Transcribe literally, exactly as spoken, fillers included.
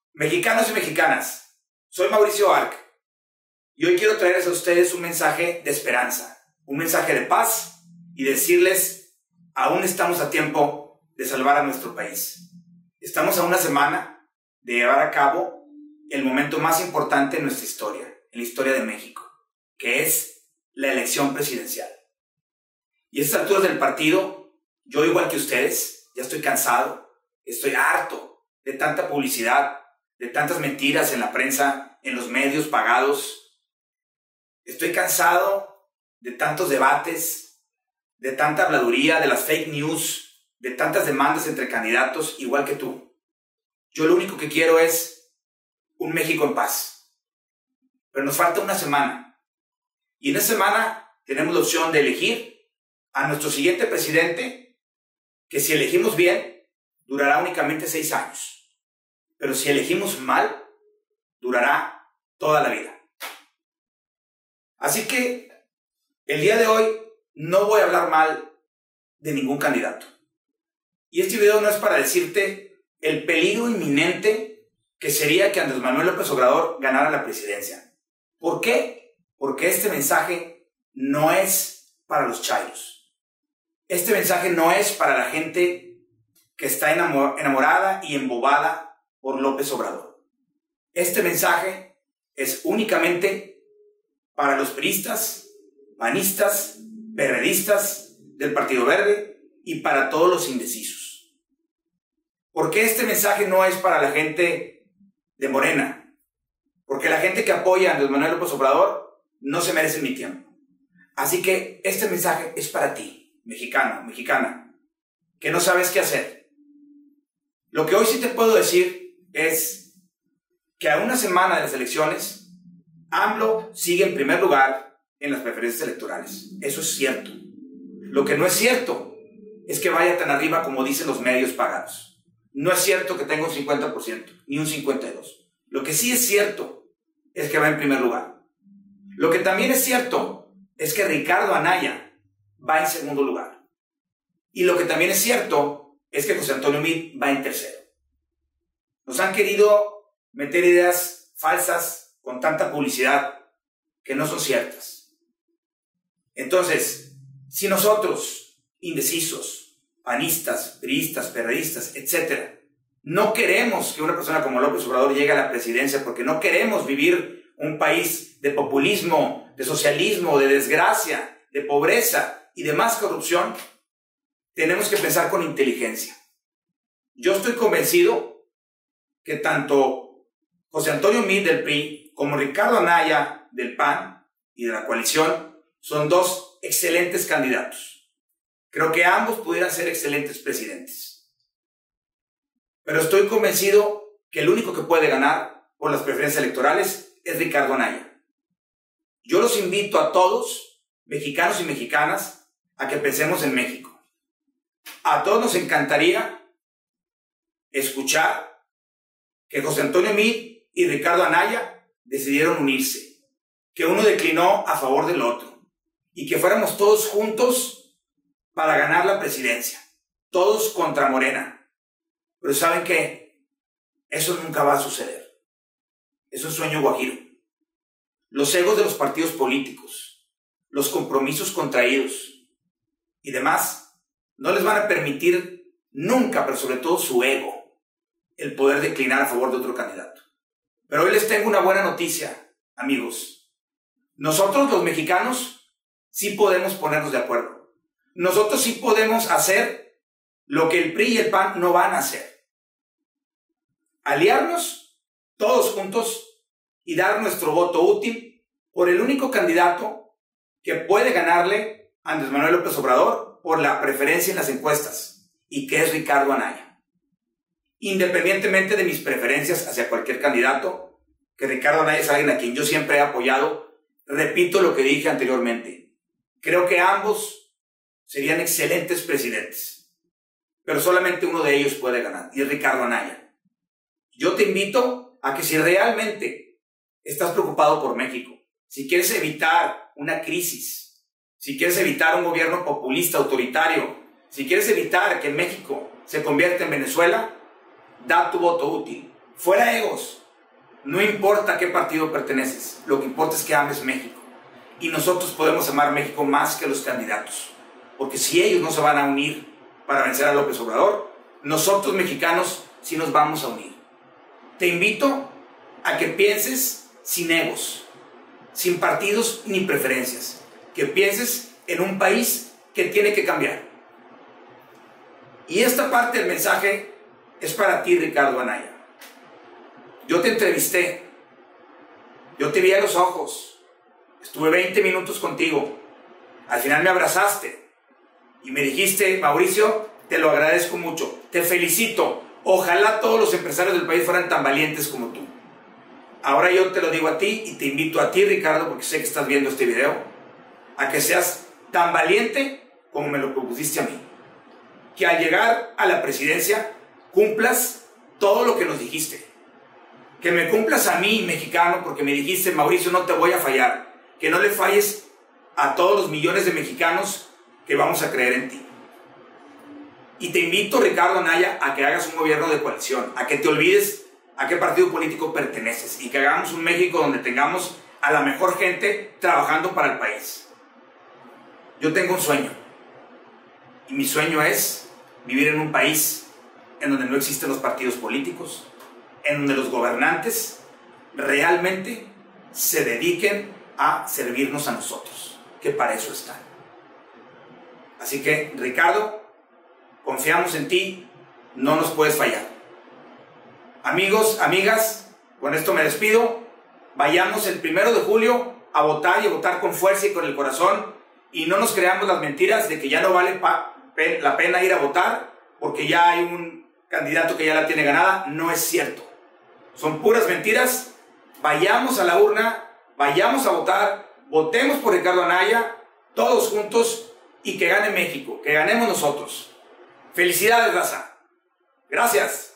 Mexicanos y mexicanas, soy Mauricio Arc y hoy quiero traerles a ustedes un mensaje de esperanza, un mensaje de paz y decirles, aún estamos a tiempo de salvar a nuestro país. Estamos a una semana de llevar a cabo el momento más importante en nuestra historia, en la historia de México, que es la elección presidencial. Y a estas alturas del partido, yo igual que ustedes, ya estoy cansado, estoy harto de tanta publicidad, de tantas mentiras en la prensa, en los medios pagados. Estoy cansado de tantos debates, de tanta habladuría, de las fake news, de tantas demandas entre candidatos, igual que tú. Yo lo único que quiero es un México en paz. Pero nos falta una semana. Y en esa semana tenemos la opción de elegir a nuestro siguiente presidente, que si elegimos bien, durará únicamente seis años. Pero si elegimos mal, durará toda la vida. Así que el día de hoy no voy a hablar mal de ningún candidato. Y este video no es para decirte el peligro inminente que sería que Andrés Manuel López Obrador ganara la presidencia. ¿Por qué? Porque este mensaje no es para los chairos. Este mensaje no es para la gente que está enamorada y embobada por López Obrador. Este mensaje es únicamente para los priistas, panistas, perredistas del Partido Verde y para todos los indecisos. ¿Por qué este mensaje no es para la gente de Morena? Porque la gente que apoya a Andrés Manuel López Obrador no se merece mi tiempo. Así que este mensaje es para ti, mexicano, mexicana, que no sabes qué hacer. Lo que hoy sí te puedo decir es que a una semana de las elecciones, AMLO sigue en primer lugar en las preferencias electorales. Eso es cierto. Lo que no es cierto es que vaya tan arriba como dicen los medios pagados. No es cierto que tenga un cincuenta por ciento, ni un cincuenta y dos por ciento. Lo que sí es cierto es que va en primer lugar. Lo que también es cierto es que Ricardo Anaya va en segundo lugar. Y lo que también es cierto es que José Antonio Meade va en tercero. Nos han querido meter ideas falsas con tanta publicidad que no son ciertas. Entonces, si nosotros, indecisos, panistas, priistas, perredistas, etcétera, no queremos que una persona como López Obrador llegue a la presidencia porque no queremos vivir un país de populismo, de socialismo, de desgracia, de pobreza y de más corrupción, tenemos que pensar con inteligencia. Yo estoy convencido que tanto José Antonio Meade del P R I como Ricardo Anaya del P A N y de la coalición son dos excelentes candidatos. Creo que ambos pudieran ser excelentes presidentes. Pero estoy convencido que el único que puede ganar por las preferencias electorales es Ricardo Anaya. Yo los invito a todos, mexicanos y mexicanas, a que pensemos en México. A todos nos encantaría escuchar que José Antonio Meade y Ricardo Anaya decidieron unirse, que uno declinó a favor del otro y que fuéramos todos juntos para ganar la presidencia, todos contra Morena. Pero ¿saben qué? Eso nunca va a suceder. Es un sueño guajiro. Los egos de los partidos políticos, los compromisos contraídos y demás no les van a permitir nunca, pero sobre todo su ego, el poder declinar a favor de otro candidato. Pero hoy les tengo una buena noticia, amigos. Nosotros los mexicanos sí podemos ponernos de acuerdo. Nosotros sí podemos hacer lo que el P R I y el P A N no van a hacer. Aliarnos todos juntos y dar nuestro voto útil por el único candidato que puede ganarle a Andrés Manuel López Obrador por la preferencia en las encuestas, y que es Ricardo Anaya. Independientemente de mis preferencias hacia cualquier candidato, que Ricardo Anaya es alguien a quien yo siempre he apoyado, repito lo que dije anteriormente. Creo que ambos serían excelentes presidentes, pero solamente uno de ellos puede ganar, y es Ricardo Anaya. Yo te invito a que si realmente estás preocupado por México, si quieres evitar una crisis, si quieres evitar un gobierno populista, autoritario, si quieres evitar que México se convierta en Venezuela, da tu voto útil, fuera egos, no importa a qué partido perteneces, lo que importa es que ames México. Y nosotros podemos amar México más que los candidatos. Porque si ellos no se van a unir para vencer a López Obrador, nosotros mexicanos sí nos vamos a unir. Te invito a que pienses sin egos, sin partidos ni preferencias. Que pienses en un país que tiene que cambiar. Y esta parte del mensaje es para ti, Ricardo Anaya. Yo te entrevisté, yo te vi a los ojos, estuve veinte minutos contigo, al final me abrazaste y me dijiste, Mauricio, te lo agradezco mucho, te felicito, ojalá todos los empresarios del país fueran tan valientes como tú. Ahora yo te lo digo a ti y te invito a ti, Ricardo, porque sé que estás viendo este video, a que seas tan valiente como me lo propusiste a mí. Que al llegar a la presidencia cumplas todo lo que nos dijiste. Que me cumplas a mí, mexicano, porque me dijiste, Mauricio, no te voy a fallar. Que no le falles a todos los millones de mexicanos que vamos a creer en ti. Y te invito, Ricardo Anaya, a que hagas un gobierno de coalición, a que te olvides a qué partido político perteneces y que hagamos un México donde tengamos a la mejor gente trabajando para el país. Yo tengo un sueño y mi sueño es vivir en un país en donde no existen los partidos políticos, en donde los gobernantes realmente se dediquen a servirnos a nosotros, que para eso están. Así que, Ricardo, confiamos en ti, no nos puedes fallar. Amigos, amigas, con esto me despido. Vayamos el primero de julio a votar y a votar con fuerza y con el corazón y no nos creamos las mentiras de que ya no vale la pena ir a votar porque ya hay un candidato que ya la tiene ganada. No es cierto. Son puras mentiras. Vayamos a la urna, vayamos a votar, votemos por Ricardo Anaya, todos juntos y que gane México, que ganemos nosotros. Felicidades, raza. Gracias.